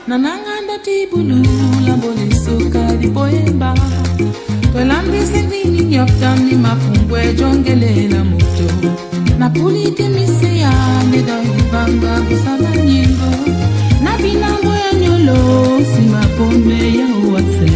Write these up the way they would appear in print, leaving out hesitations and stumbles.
Nananganda tibulu la bolisuka di poemba. Tolandi sendini nyoptani mafungwe jongele la moto. Napuli temisea neda ibanga kusala nyimbo. Nabinambo ya nyolo simapome ya uwase.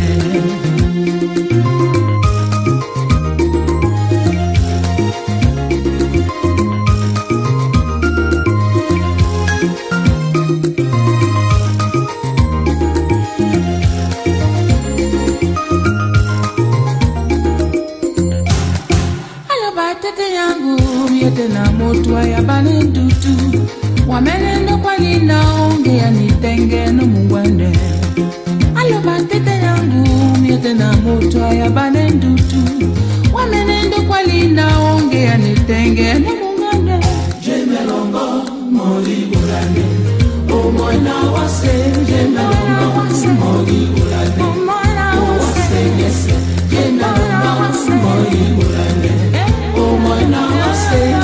Na motwa ya banendutu wamenendo kwa nina onge ya nitenge no mungwende alo batete yangu miete na motwa ya banendutu wamenendo kwa nina onge ya nitenge no mungwende jemelongo moli burane o moina wase jemelongo moli burane o moina wase yese jemelongo moli burane o moina wase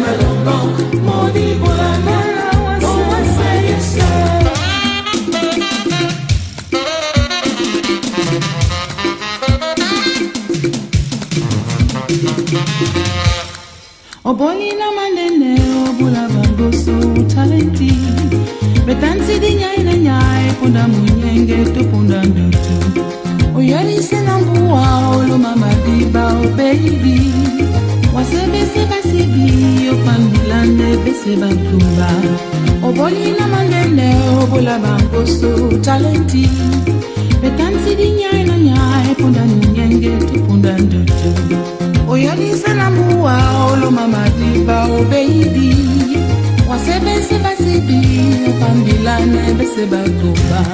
Obolina mandene obula bangoso talenti betansi di nyai punda munyenge to punda ndutu oyari senambua olo mama diba o baby wasebese basibi opambilane bese bantumba obolina mandene obula bangoso talenti betansi di nyai punda munyenge to punda ndutu oyali sanamua olo mama diba o baby wasebese basibi opambilane bese bantumba.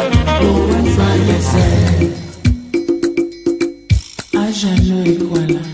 À jamais, voilà.